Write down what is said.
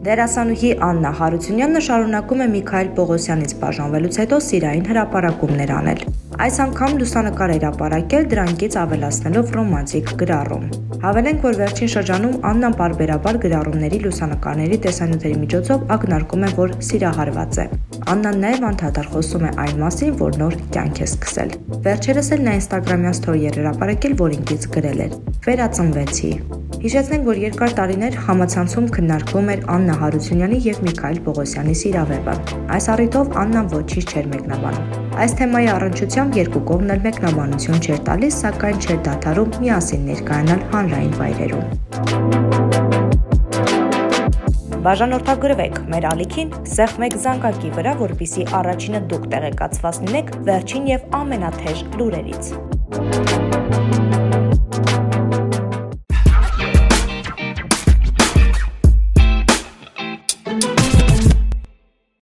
Դերասանուհի Աննա Հարությունյանը շարունակում է Միքայել Պողոսյանից բաժանվելուց հետո սիրային հրապարակումներ անել։ Այս անգամ լուսանկար էր ապարակել դրանից ավելացնելով ռոմանտիկ գրառում։ Հավելենք, որ վերջին շրջանում Աննան պարբերաբար գրառումների լուսանկարների տեսանյութերի միջոցով ակնարկում է, որ սիրահարված է։ Աննան նաև անդադար խոսում է այն մասին, որ նոր կյանք է սկսել։ Վերջերս էլ նա ինստագրամյան սթորի էր հրապարակել, որ ինքից գրել էր. «Վերածնվեցի»։ Հիշեցնենք, որ երկար տարիներ համացանցում քննարկվում էր Աննա Հարությունյանի եւ Միքայել Պողոսյանի սիրավեպը։ Այս առիթով Աննան ոչինչ չէր մեկնաբանում։ Այս թեմայի առնչությամբ երկու կողմն էլ մեկնաբանություն չէր տալիս, սակայն չէր դադարում միասին ներկայանալ հանրային վայրերում։ Բաժանորդագրվեք մեր ալիքին սեղմեք զանգակի վրա, որպեսզի առաջինը դուք տեղեկացված լինեք վերջին եւ ամենաթեժ լուրերից։